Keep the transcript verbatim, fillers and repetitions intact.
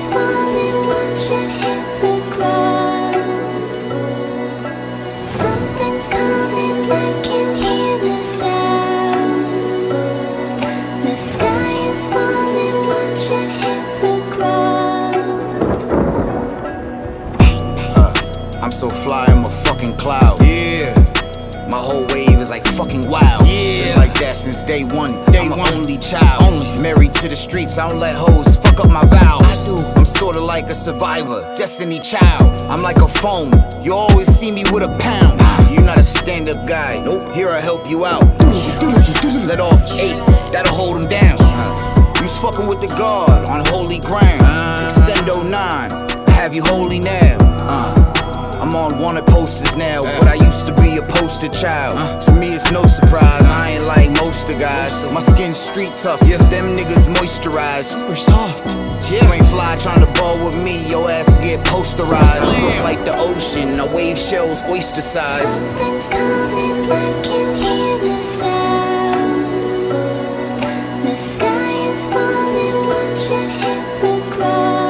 is falling once you hit the ground. Something's calling, I can hear the sound. The sky is falling once you hit the ground. uh, I'm so fly, I'm a fucking cloud. Yeah. My whole wave is like fucking wild. Yeah. Been like that since day one. Day I'm an one. only child. Only. Married to the streets, I don't let hoes fuck up my vows. I do. I'm sorta like a survivor, destiny child. I'm like a phone, you always see me with a pound. You're not a stand-up guy, Nope. Here I help you out. Let off eight, that'll hold him down. You's fucking with the God on holy ground. Extendo nine, I have you holy now. uh. I'm on wanted posters now, but I used to be a poster child. To me it's no surprise, I ain't like most of guys. My skin's street tough, them niggas moisturized. Super soft. You ain't fly trying to ball with me, your ass get posterized. Look like the ocean, I wave shells oyster size. Something's calling, I can hear the sound. The sky is falling once you hit the ground.